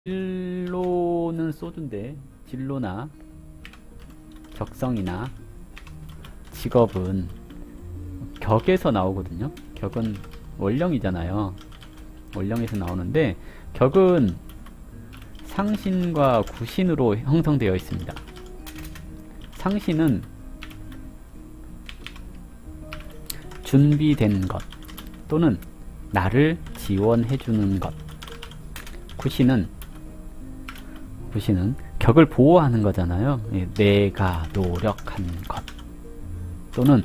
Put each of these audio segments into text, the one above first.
진로는 소주인데 진로나 적성이나 직업은 격에서 나오거든요. 격은 원령이잖아요. 원령에서 나오는데 격은 상신과 구신으로 형성되어 있습니다. 상신은 준비된 것 또는 나를 지원해주는 것. 구신은 격을 보호하는 거잖아요. 내가 노력한 것 또는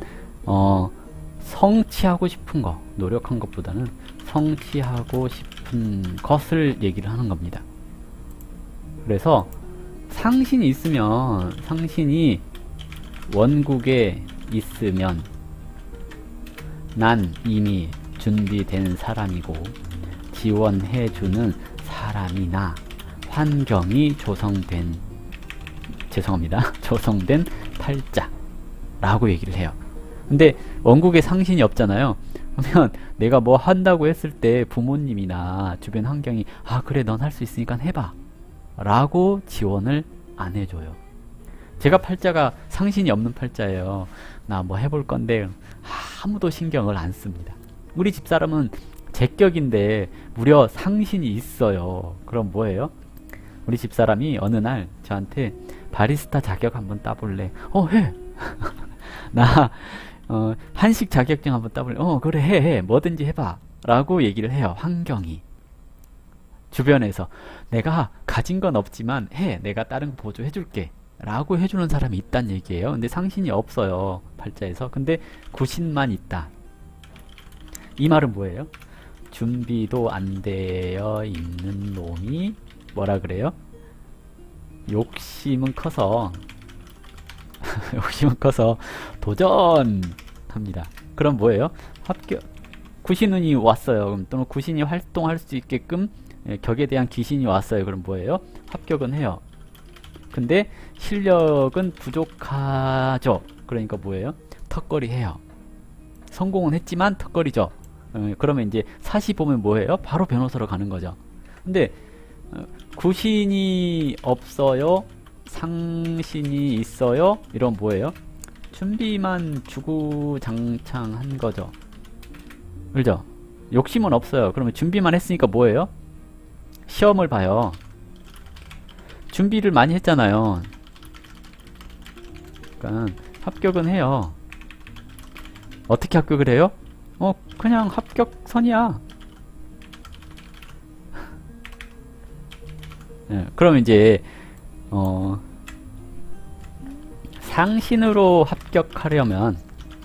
성취하고 싶은 거, 노력한 것보다는 성취하고 싶은 것을 얘기를 하는 겁니다. 그래서 상신이 있으면, 상신이 원국에 있으면 난 이미 준비된 사람이고 지원해주는 사람이나 환경이 조성된 팔자라고 얘기를 해요. 근데 원국에 상신이 없잖아요. 그러면 내가 뭐 한다고 했을 때 부모님이나 주변 환경이 아 그래 넌 할 수 있으니까 해봐 라고 지원을 안 해줘요. 제가 팔자가 상신이 없는 팔자예요. 나 뭐 해볼 건데 아무도 신경을 안 씁니다. 우리 집사람은 제격인데 무려 상신이 있어요. 그럼 뭐예요? 우리 집사람이 어느 날 저한테 바리스타 자격 한번 따볼래? 해! 나 한식 자격증 한번 따볼래? 그래 해 뭐든지 해봐 라고 얘기를 해요. 환경이 주변에서 내가 가진 건 없지만 해 내가 다른 거 보조해줄게 라고 해주는 사람이 있단 얘기예요. 근데 상신이 없어요 팔자에서. 근데 구신만 있다. 이 말은 뭐예요? 준비도 안 되어 있는 놈이 뭐라 그래요? 욕심은 커서 도전합니다. 그럼 뭐예요? 합격. 구신운이 왔어요. 그럼 또는 구신이 활동할 수 있게끔 격에 대한 귀신이 왔어요. 그럼 뭐예요? 합격은 해요. 근데 실력은 부족하죠. 그러니까 뭐예요? 턱걸이 해요. 성공은 했지만 턱걸이죠. 그러면 이제 사시 보면 뭐예요? 바로 변호사로 가는 거죠. 근데 구신이 없어요? 상신이 있어요? 이런 뭐예요? 준비만 주구장창한 거죠. 그죠? 욕심은 없어요. 그러면 준비만 했으니까 뭐예요? 시험을 봐요. 준비를 많이 했잖아요. 그러니까 합격은 해요. 어떻게 합격을 해요? 그냥 합격선이야. 그럼 이제 상신으로 합격하려면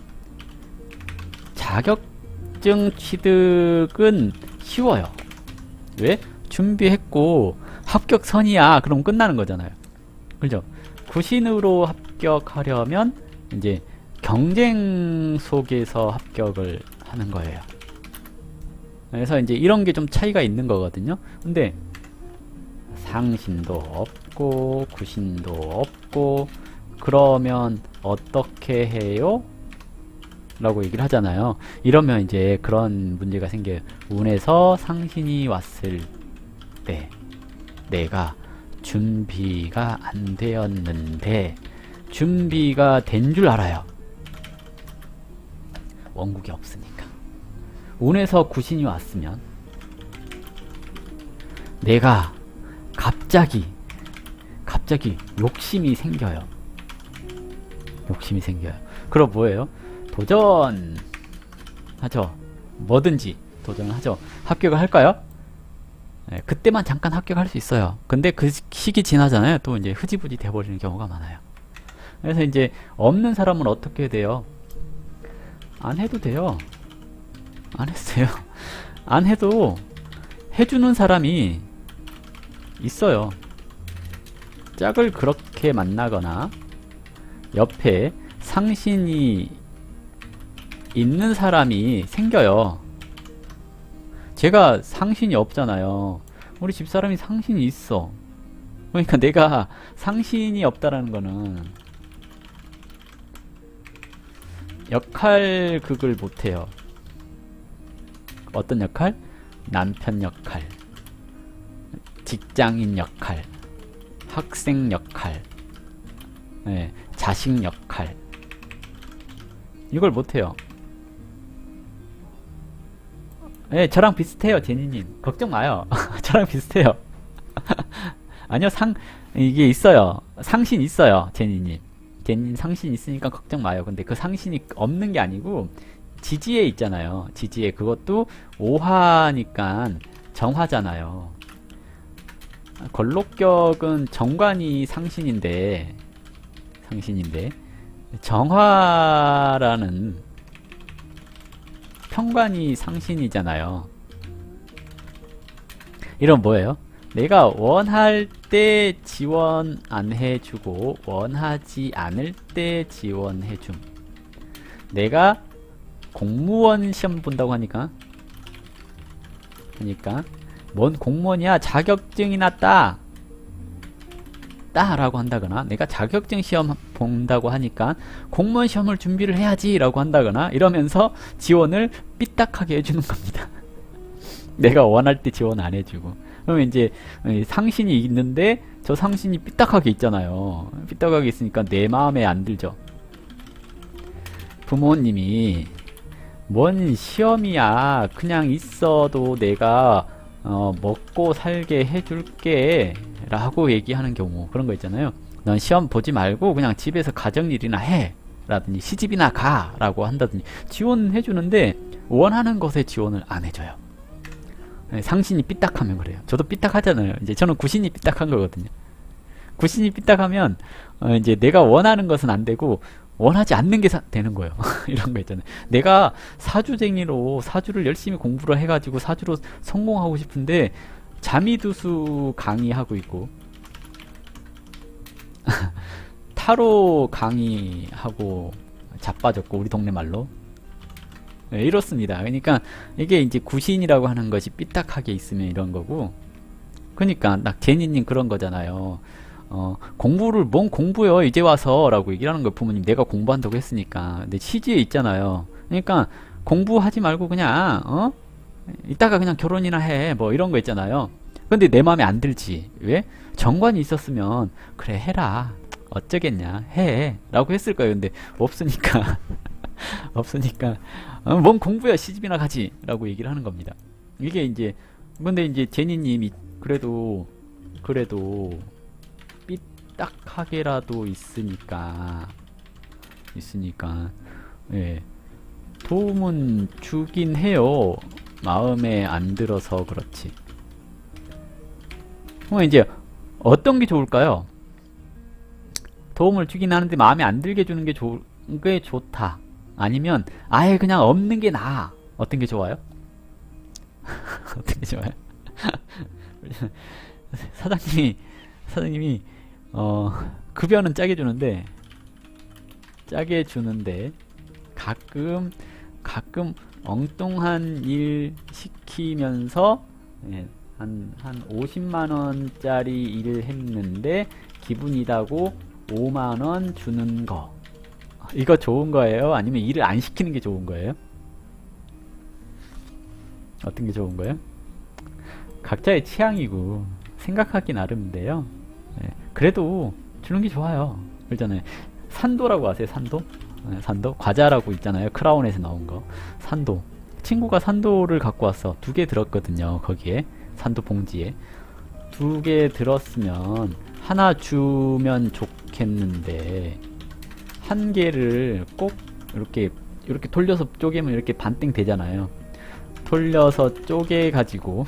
자격증 취득은 쉬워요. 왜? 준비했고 합격선이야. 그럼 끝나는 거잖아요. 그죠? 구신으로 합격하려면 이제 경쟁 속에서 합격을 하는 거예요. 그래서 이제 이런 게 좀 차이가 있는 거거든요. 근데 상신도 없고 구신도 없고 그러면 어떻게 해요? 라고 얘기를 하잖아요. 이러면 이제 그런 문제가 생겨요. 운에서 상신이 왔을 때 내가 준비가 안 되었는데 준비가 된 줄 알아요. 원국이 없으니까. 운에서 구신이 왔으면 내가 갑자기 욕심이 생겨요. 그럼 뭐예요? 도전하죠. 뭐든지 도전을 하죠. 합격을 할까요? 그때만 잠깐 합격할 수 있어요. 근데 그 시기 지나잖아요. 또 이제 흐지부지 돼버리는 경우가 많아요. 그래서 이제 없는 사람은 어떻게 돼요? 안 해도 돼요. 안 했어요. 안 해도 해주는 사람이 있어요. 짝을 그렇게 만나거나 옆에 상신이 있는 사람이 생겨요. 제가 상신이 없잖아요. 우리 집사람이 상신이 있어. 그러니까 내가 상신이 없다라는 거는 역할극을 못해요. 어떤 역할? 남편 역할. 직장인 역할, 학생 역할, 예, 자식 역할. 이걸 못해요. 예, 저랑 비슷해요, 제니님. 걱정 마요. 저랑 비슷해요. 아니요, 이게 있어요. 상신 있어요, 제니님. 제니님 상신 있으니까 걱정 마요. 근데 그 상신이 없는 게 아니고, 지지에 있잖아요. 지지에. 그것도 오화니까 정화잖아요. 걸록격은 정관이 상신인데, 정화라는 평관이 상신이잖아요. 이런 뭐예요? 내가 원할 때 지원 안 해주고 원하지 않을 때 지원해줌. 내가 공무원 시험 본다고 하니까 뭔 공무원이야, 자격증이 났다 라고 한다거나, 내가 자격증 시험 본다고 하니까 공무원 시험을 준비를 해야지 라고 한다거나, 이러면서 지원을 삐딱하게 해주는 겁니다. 내가 원할 때 지원 안 해주고. 그러면 이제 상신이 있는데 저 상신이 삐딱하게 있잖아요. 삐딱하게 있으니까 내 마음에 안 들죠. 부모님이 뭔 시험이야, 그냥 있어도 내가 먹고 살게 해줄게 라고 얘기하는 경우, 그런 거 있잖아요. 넌 시험 보지 말고 그냥 집에서 가정일이나 해 라든지 시집이나 가 라고 한다든지 지원해 주는데 원하는 것에 지원을 안 해줘요. 상신이 삐딱하면 그래요. 저도 삐딱하잖아요. 이제 저는 구신이 삐딱한 거거든요. 구신이 삐딱하면 이제 내가 원하는 것은 안 되고 원하지 않는 게 되는 거예요. 이런 거 있잖아요. 내가 사주쟁이로 사주를 열심히 공부를 해가지고 사주로 성공하고 싶은데 자미두수 강의하고 있고 타로 강의하고 자빠졌고, 우리 동네 말로. 네, 이렇습니다. 그러니까 이게 이제 구신이라고 하는 것이 삐딱하게 있으면 이런 거고, 그러니까 딱 제니님 그런 거잖아요. 공부를 뭔 공부요 이제 와서 라고 얘기를 하는 거예요. 부모님, 내가 공부한다고 했으니까. 근데 시지에 있잖아요. 그러니까 공부하지 말고 그냥 이따가 그냥 결혼이나 해, 뭐 이런 거 있잖아요. 근데 내 마음에 안 들지. 왜? 정관이 있었으면 그래 해라, 어쩌겠냐, 해 라고 했을 거예요. 근데 없으니까 없으니까 뭔 공부야, 시집이나 가지 라고 얘기를 하는 겁니다. 이게 이제, 근데 이제 제니님이 그래도 삐딱하게라도 있으니까 예, 도움은 주긴 해요. 마음에 안 들어서 그렇지. 그럼 이제 어떤 게 좋을까요? 도움을 주긴 하는데 마음에 안 들게 주는 게 좋다. 아니면 아예 그냥 없는 게 나아. 어떤 게 좋아요? 어떤 게 좋아요? 사장님이 급여는 짜게 주는데 가끔 엉뚱한 일 시키면서, 예, 한 50만원짜리 일을 했는데 기분이다고 5만원 주는 거, 이거 좋은 거예요? 아니면 일을 안 시키는 게 좋은 거예요? 어떤 게 좋은 거예요? 각자의 취향이고 생각하기 나름인데요. 예, 그래도 주는 게 좋아요. 그렇잖아요. 산도라고 아세요? 산도? 산도? 과자라고 있잖아요. 크라운에서 나온 거. 산도. 친구가 산도를 갖고 왔어. 2개 들었거든요. 거기에. 산도 봉지에. 2개 들었으면 하나 주면 좋겠는데, 1개를 꼭 이렇게 돌려서 쪼개면 이렇게 반땡 되잖아요. 돌려서 쪼개가지고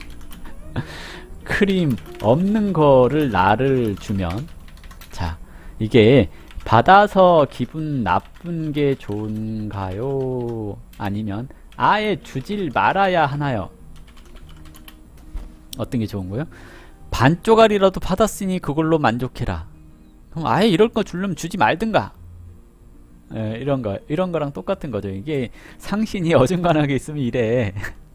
크림 없는 거를 나를 주면, 자, 이게 받아서 기분 나쁜 게 좋은가요? 아니면 아예 주질 말아야 하나요? 어떤 게 좋은 거예요? 반 쪼가리라도 받았으니 그걸로 만족해라. 그럼 아예 이럴 거 주려면 주지 말든가. 예, 이런 거랑 똑같은 거죠. 이게 상신이 어중간하게 있으면 이래.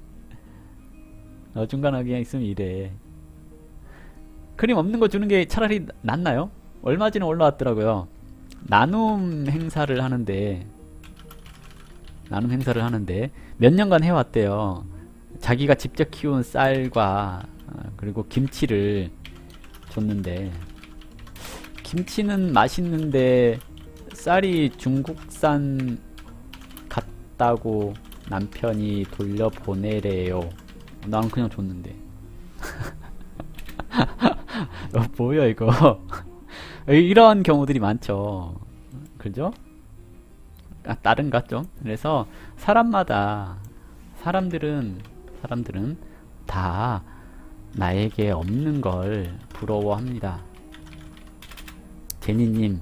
어중간하게 있으면 이래. 크림 없는 거 주는 게 차라리 낫나요? 얼마 전에 올라왔더라고요. 나눔 행사를 하는데 몇 년간 해왔대요. 자기가 직접 키운 쌀과 그리고 김치를 줬는데, 김치는 맛있는데 쌀이 중국산 같다고 남편이 돌려보내래요. 나는 그냥 줬는데. 뭐야 이거. 이런 경우들이 많죠. 그죠? 다른가 좀? 그래서 사람들은 다 나에게 없는 걸 부러워합니다. 제니님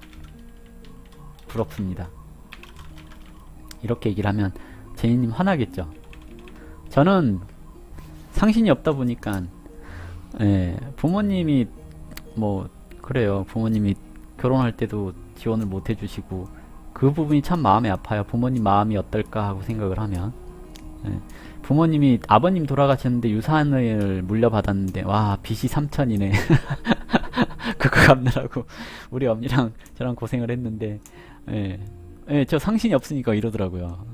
부럽습니다. 이렇게 얘기를 하면 제니님 화나겠죠. 저는 상신이 없다 보니까, 예, 부모님이 뭐 그래요. 부모님이 결혼할 때도 지원을 못 해주시고, 그 부분이 참 마음이 아파요. 부모님 마음이 어떨까 하고 생각을 하면. 예, 부모님이, 아버님 돌아가셨는데 유산을 물려받았는데, 와, 빚이 3천이네. 그거 갚느라고 우리 언니랑 저랑 고생을 했는데, 예, 예, 저 상신이 없으니까 이러더라고요.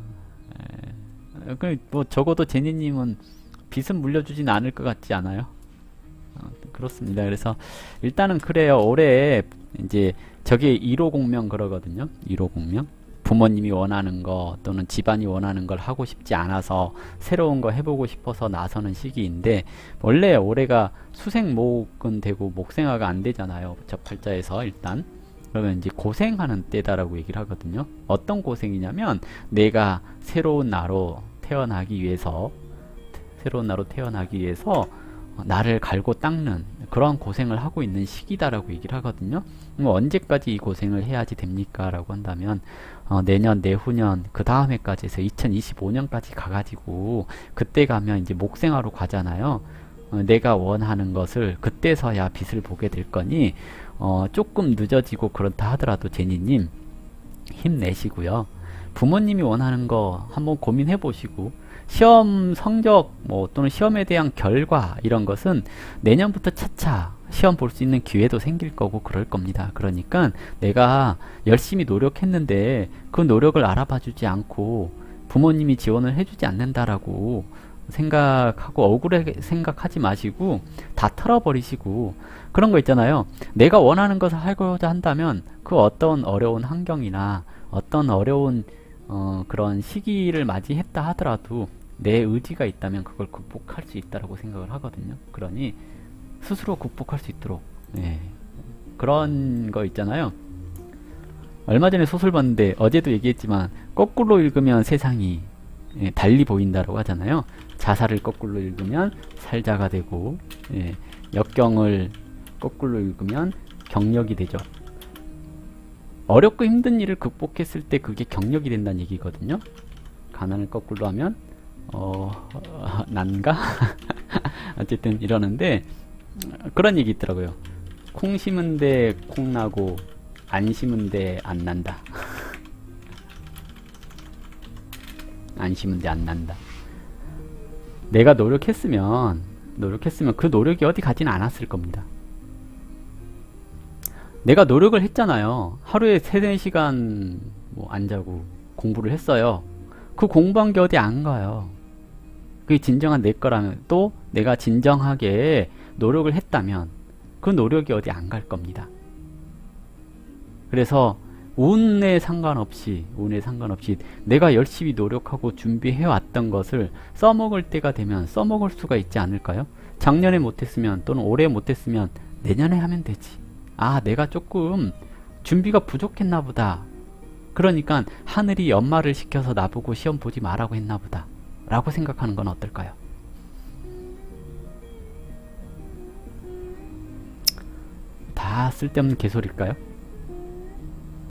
뭐 적어도 제니님은 빚은 물려주진 않을 것 같지 않아요? 그렇습니다. 그래서 일단은 그래요. 올해 이제 저게 1호 공명 그러거든요. 1호 공명. 부모님이 원하는 거 또는 집안이 원하는 걸 하고 싶지 않아서 새로운 거 해보고 싶어서 나서는 시기인데, 원래 올해가 수생목은 되고 목생화가 안 되잖아요. 저 팔자에서 일단. 그러면 이제 고생하는 때다라고 얘기를 하거든요. 어떤 고생이냐면, 내가 새로운 나로 태어나기 위해서 나를 갈고 닦는 그런 고생을 하고 있는 시기다라고 얘기를 하거든요. 언제까지 이 고생을 해야지 됩니까? 라고 한다면, 내년, 내후년, 그 다음 해까지 해서 2025년까지 가가지고, 그때 가면 이제 목생화로 가잖아요. 내가 원하는 것을 그때서야 빛을 보게 될 거니, 조금 늦어지고 그렇다 하더라도 제니님 힘내시고요. 부모님이 원하는 거 한번 고민해 보시고, 시험 성적 또는 시험에 대한 결과 이런 것은 내년부터 차차 시험 볼 수 있는 기회도 생길 거고 그럴 겁니다. 그러니까 내가 열심히 노력했는데 그 노력을 알아봐 주지 않고 부모님이 지원을 해주지 않는다라고 생각하고 억울하게 생각하지 마시고 다 털어버리시고, 그런 거 있잖아요. 내가 원하는 것을 하고자 한다면 그 어떤 어려운 환경이나 어떤 어려운 그런 시기를 맞이했다 하더라도 내 의지가 있다면 그걸 극복할 수 있다라고 생각을 하거든요. 그러니 스스로 극복할 수 있도록, 예, 그런 거 있잖아요. 얼마 전에 소설 봤는데, 어제도 얘기했지만 거꾸로 읽으면 세상이, 예, 달리 보인다라고 하잖아요. 자살을 거꾸로 읽으면 살자가 되고, 예, 역경을 거꾸로 읽으면 경력이 되죠. 어렵고 힘든 일을 극복했을 때 그게 경력이 된다는 얘기거든요. 가난을 거꾸로 하면 난가? 어쨌든 이러는데, 그런 얘기 있더라고요. 콩 심은데 콩 나고 안 심은데 안 난다. 안 심은데 안 난다. 내가 노력했으면 그 노력이 어디 가진 않았을 겁니다. 내가 노력을 했잖아요. 하루에 3-4시간 안 자고 공부를 했어요. 그 공부한 게 어디 안 가요. 그게 진정한 내 거라면, 또 내가 진정하게 노력을 했다면 그 노력이 어디 안 갈 겁니다. 그래서 운에 상관없이 내가 열심히 노력하고 준비해 왔던 것을 써먹을 때가 되면 써먹을 수가 있지 않을까요? 작년에 못했으면 또는 올해 못했으면 내년에 하면 되지. 아, 내가 조금 준비가 부족했나 보다. 그러니까 하늘이 연말을 시켜서 나보고 시험 보지 말라고 했나 보다 라고 생각하는 건 어떨까요? 다 쓸데없는 개소리일까요?